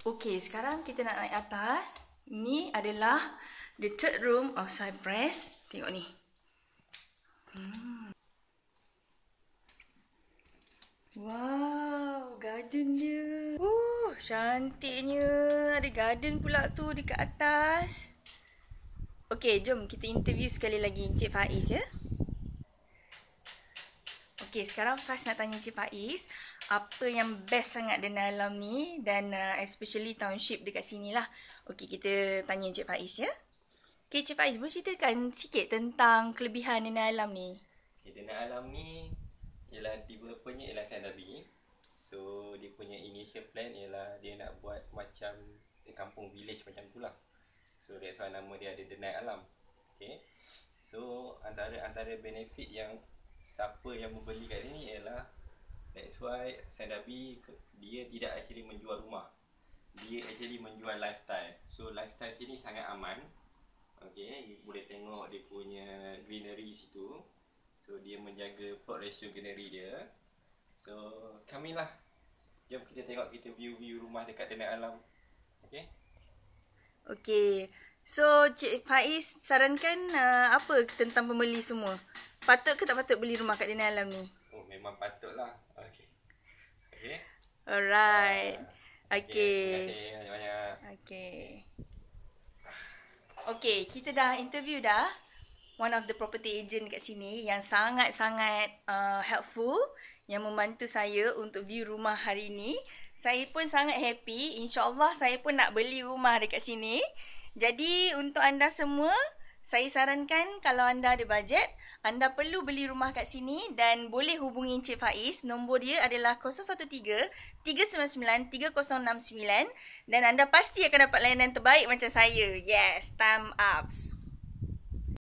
Okey, sekarang kita nak naik atas. Ini adalah the third room of Cypress. Tengok ni. Wow, garden dia. Cantiknya. Ada garden pula tu dekat atas. Okey, jom kita interview sekali lagi Encik Faiz ya. Okey, sekarang Faz nak tanya Encik Faiz, apa yang best sangat Denai Alam ni dan especially township dekat sini lah. Okey, kita tanya Encik Faiz ya. Okey, Encik Faiz, boleh ceritakan sikit tentang kelebihan Denai Alam ni? Okay, Denai Alam ni ialah developernya ialah Sandabi. So dia punya initial plan ialah dia nak buat macam kampung village macam tu lah. So that's why nama dia ada Denai Alam. Okay. So antara benefit yang siapa yang membeli kat sini ialah that's why Sandabi dia tidak actually menjual rumah. Dia actually menjual lifestyle. So lifestyle sini sangat aman. Okay, you boleh tengok dia punya greenery situ. So dia menjaga plot ratio greenery dia. So kamilah. Jom kita tengok kita view rumah dekat Denai Alam. Okay. Okey. So Cik Faiz sarankan apa tentang pembeli semua? Patut ke tak patut beli rumah kat Denai Alam ni? Oh, memang patutlah. Okay. Okay. Alright. Okay. Okay. Terima kasih banyak-banyak. Okay. Okay, kita dah interview dah one of the property agent kat sini yang sangat-sangat helpful, yang membantu saya untuk view rumah hari ni. Saya pun sangat happy. InsyaAllah saya pun nak beli rumah dekat sini. Jadi untuk anda semua, saya sarankan kalau anda ada bajet, anda perlu beli rumah kat sini dan boleh hubungi Encik Faiz. Nombor dia adalah 013-399-3069 dan anda pasti akan dapat layanan terbaik macam saya. Yes, thumb ups.